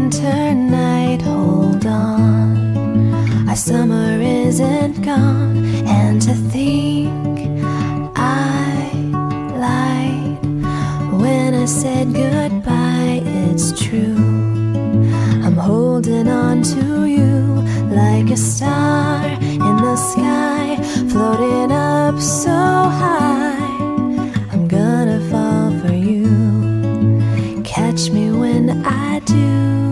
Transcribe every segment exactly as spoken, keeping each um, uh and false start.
winter night, hold on, our summer isn't gone. And to think I lied when I said goodbye, it's true. I'm holding on to you like a star in the sky, floating up so high. I'm gonna fall for you, catch me when I do.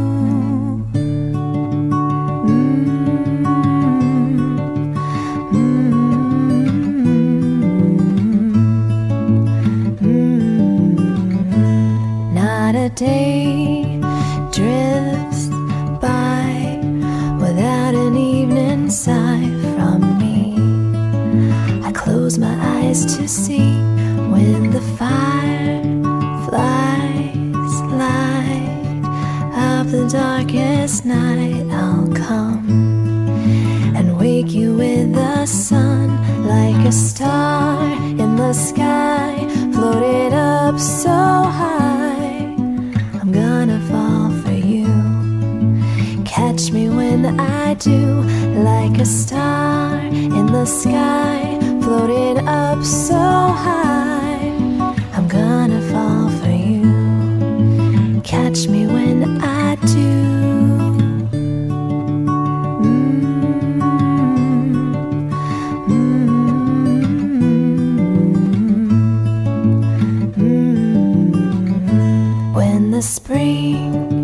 Not a day drifts by without an evening sigh from me. I close my eyes to see when the fireflies light up the darkest night. I'll come and wake you with the sun like a star in the sky, floated up so high. I'm gonna fall for you, catch me when I do, like a star in the sky, floating up so high. I'm gonna fall for you, catch me when I do. When the spring